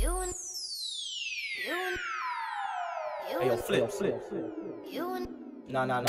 Hey, yo, flip. Nah, man.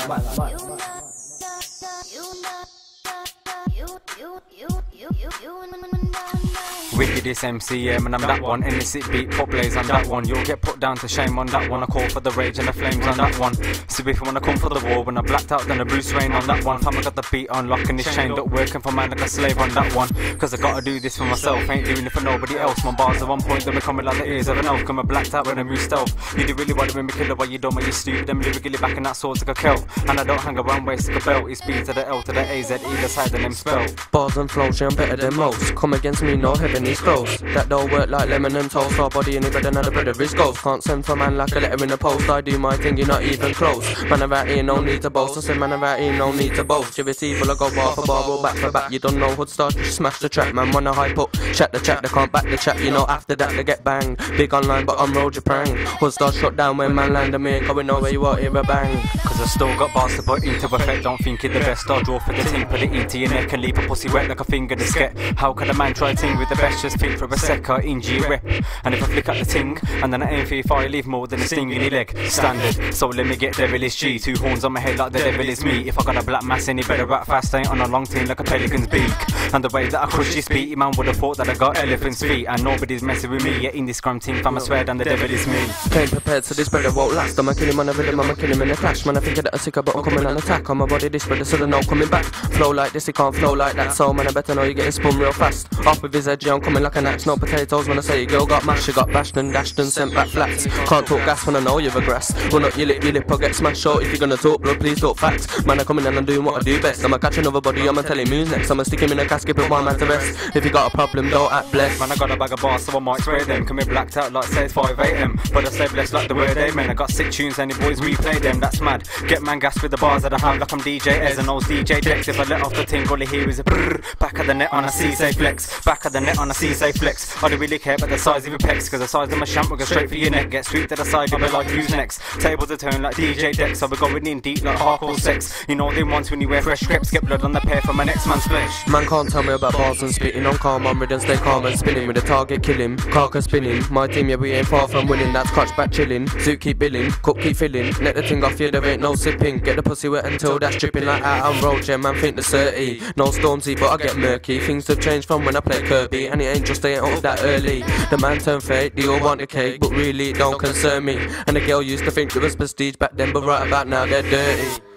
Wickedest MCM and I'm that one. Illicit beat, pop blaze on that one. You'll get put down to shame on that one. I call for the rage and the flames on that one. So if you wanna come for the war, when I blacked out, then a Bruce Wayne on that one. Fam, I got the beat on, locking this chain up, working for man like a slave on that one. Cause I gotta do this for myself, ain't doing it for nobody else. My bars are on point, then we coming like the ears of an elf. Come blacked out when I move stealth. You do really want to win me killer, but you don't, when you stupid. Them lyrically backing that sword like a kelp. And I don't hang around waist like a belt. It's B to the L to the A, Z, either side of them spell. Bars and flows, yeah, I'm better than most. Come against me, no heaven is close. That don't work like lemon and toast. Our body any better than the bread of his ghost. Can't send for man like a letter in the post. I do my thing, you're not even close. Man about here, no need to boast. I say man about here, no need to boast. If it's evil, I go bar for bar, roll back for back. You don't know hood stars, just smash the track. Man wanna hype up, chat the chat, they can't back the chat. You know after that they get banged. Big online, but I'm road Japan. Hood stars shut down when man land and me ain't going nowhere, you out here a bang. Cause I still got bars to put into effect. Don't think you're the best, I'll draw for the team. Put it into your neck and leave a pussy wet like a finger to sket. How can a man try ting with the best? Just think for a sec, I injure your rep. And if I flick at the ting, and then I aim for your fire, leave more than a sting in your leg. Standard, so let me get devilish G. 2 horns on my head like the devil is me. If I got a black mass any better rap fast, ain't on a long team like a pelican's beak. And the way that I crush this beat, man would have thought that I got elephant's feet. And nobody's messing with me, yet in this scrum team, fam I swear down the devil is me. Came prepared so this brother won't last. I'ma kill him on a rhythm, I'ma kill him in a clash. Man I think that I'm sicker but I'm coming on attack. On my body this brother so there's no coming back. Flow like this, he can't flow like that. So man I better know you're getting spun real fast. Off with his edge, I'm coming like an axe. No potatoes when I say your girl got mashed. You got bashed and dashed and sent back flats. Can't talk gas when I know you've a grass. Run up your lip I'll get smashed short. If you're gonna talk blood, please talk facts. Man I coming and I'm doing what I do best. I'ma catch another body, I'ma tell him who's next. I'ma stick him in a casket, put one man to rest. If you got a problem, don't act blessed. Man I got a bag of bars so I might spray them. Come in blacked out like say it's 5 AM. But I say blessed like the word amen. I got sick tunes and the boys replay them, that's mad. Get man gas with the bars that I have like I'm DJ Ez and those DJ Dex. If I let off the ting, all I hear is a brrr. Back of the net on a C-say flex. Back of the net on a C-say flex. I don't really care about the size of your pecs, cause the size of my shamp will go straight for your neck. Get sweet to the side, you'll be like who's next. Tables are turned like DJ Dex. I'll be going in deep like hardcore sex. You know them ones when you wear fresh crepes, get blood on the pair from my next man's flesh. Man can't tell me about bars and spitting. I'm calm, I'm ridden, stay calm and spinning. With the target kill him, carcass spinning. My team, yeah, we ain't far from winning. That's crotch back chilling, Zoot keep billing, cook keep filling. Let the thing off, yeah, there ain't no sipping. Get the pussy wet until that's dripping like out on road. Yeah, man think the 30. No Stormzy, but I get murky. Things have changed from when I play Kirby. And it ain't just staying up that early. The man turned fake, they all want the cake, but really it don't concern me. And the girl used to think it was prestige back then, but right about now they're dirty.